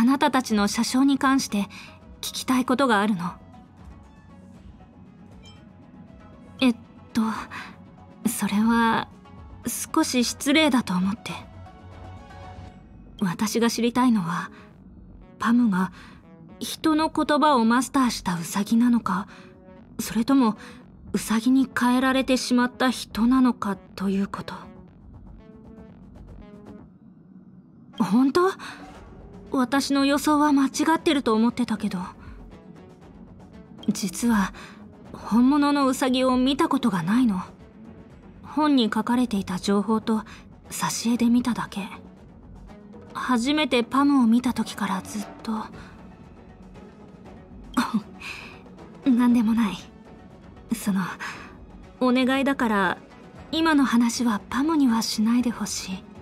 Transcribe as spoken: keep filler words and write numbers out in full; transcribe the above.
あなたたちの車掌に関して聞きたいことがあるの。えっとそれは少し失礼だと思って。私が知りたいのは、パムが人の言葉をマスターしたウサギなのか、それともウサギに変えられてしまった人なのかということ。本当？私の予想は間違ってると思ってたけど、実は本物のウサギを見たことがないの。本に書かれていた情報と挿絵で見ただけ。初めてパムを見た時からずっとなんでもない。そのお願いだから今の話はパムにはしないでほしい。